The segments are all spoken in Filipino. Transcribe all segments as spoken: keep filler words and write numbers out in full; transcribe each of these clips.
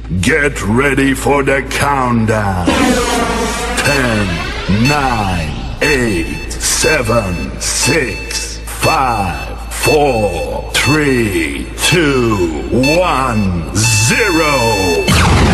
Get ready for the countdown. Ten, nine, eight, seven, six, five, four, three, two, one, zero.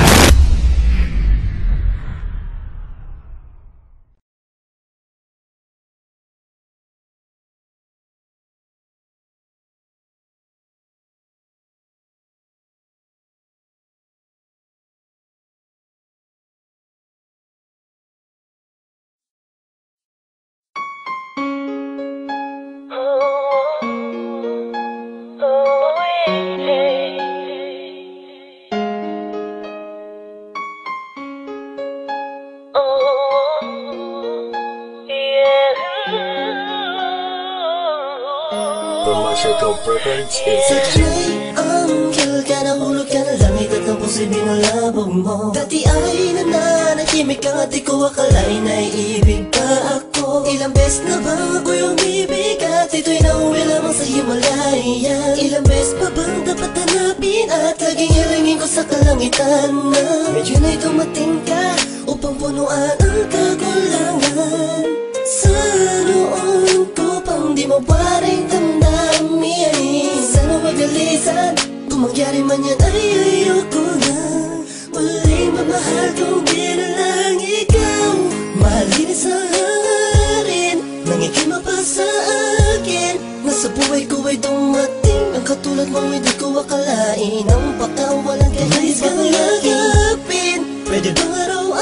Sa tunay, anghel ka, nahulog ka na langit at ang puso'y binalabog mo. Dati ay nananahimik ka, di ko akalain na iibig ka ako. Ilang beses na ba ako'y umibig at ito'y nauwi lamang sa Himalayan? Ilang beses pa bang dapat hanapin at laging hilingin ko sa kalangitan na medyo na'y dumating ka upang punuan ang kakulangan sa noon ko pang di mawaring damdamin. Sana magalisan, kung mangyari man yan ay ayoko na muling mamahal kung di na lang ikaw. Malinis ang hangarin nang ikima pa sa akin. Nasa buhay ko ay dumating ang katulad mo, hindi ko akalain ang pagkawalan ka nais kang lagapin. Pwede bang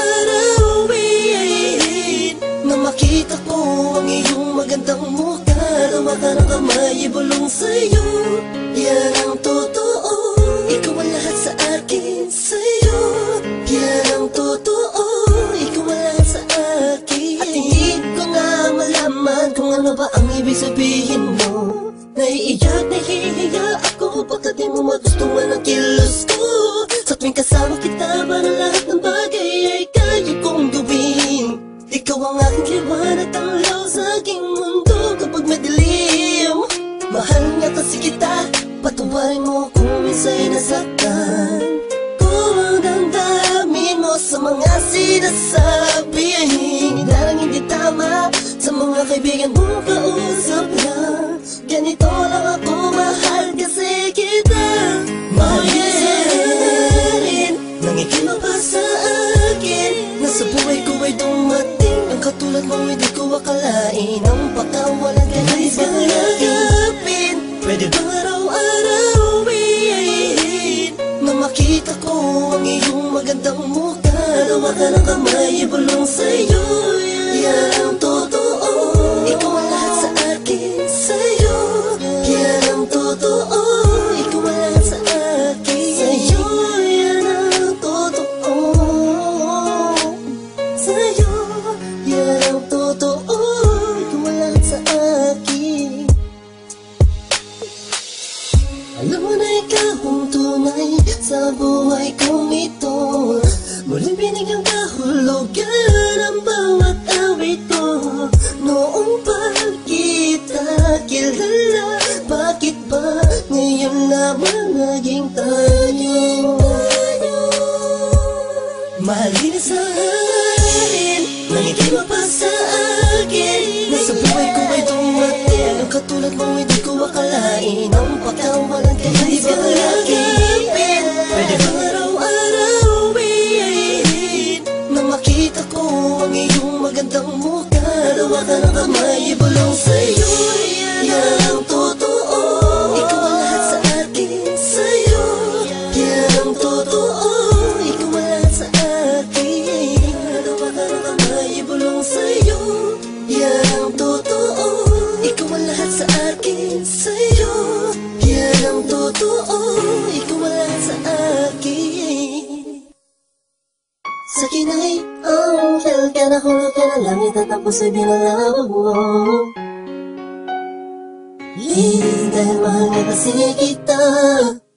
araw-arawin na makita ko ang iyong magandang mukha? Tawagan ang kamay, ibulong sa'yo, yan ang totoo. Ikaw ang lahat sa akin, sa'yo, yan ang totoo. Ikaw ang lahat sa akin. At hindi ko nga malaman kung ano ba ang ibig sabihin mo. Naiiyak, nahihiya ako pagkat di mo magustuhan ang kilos ko. Sa tuwing kasama kita, parang lahat ng bagay ay kaya kong gawin. Ikaw ang aking liwanag, tanglaw sa aking mundo kapag madilim. Mahal nga kasi kita, patawarin mo kung minsa'y nasaktan. Kung damdamin mo sa mga sinasabi ay hindi lang hindi tama. Sa mga kaibigan mo kausap lang, ganito lang ako, mahal kasi kita. Mahal rin, nangikima pa sa akin. Nasa buhay ko ay dumating ang katulad mo, hindi ko akalain ang pagkawalan ka nais kang lagapin. Pwede bang araw-arawin na makita ko ang iyong magandang mukha? Tawagan ang kamay, ibulong sa'yo, yan ang totoo. Ikaw ang lahat sa akin, sa'yo, yan ang totoo. Ikaw ang lahat sa akin, sa'yo, yan ang totoo. Sa'yo, yan ang totoo. Ikaw ang lahat sa akin. Alam mo na ikaw ang tunay sa buhay kong ito. Muling binigyang kahulugan ang bawat awit ko. Noong pa kita kilala, bakit ba ngayon lamang naging tayo? Malinis ang hangarin, nangikima pa sa akin. Nasa buhay ko ay dumating ang katulad mo, hindi ko akalain ang pagkawalan ka nais kang lagapin. Pwede bang araw-arawin na makita ko ang iyong magandang mukha? Tawagan ang kamay, ibulong sa'yo, yan ang totoo. Ikaw ang lahat sa akin, sa'yo, yan ang totoo. Ikaw ang lahat sa akin. Tawagan ang kamay, ibulong sa'yo, yan ang totoo. Ikaw ang lahat sa akin, sa'yo, yan ang totoo. Ikaw ang lahat sa akin. Sa kinay, anghel ka, nahulog ka na langit at ang puso'y binalabog mo. Hindi dahil mahal nga kasi kita.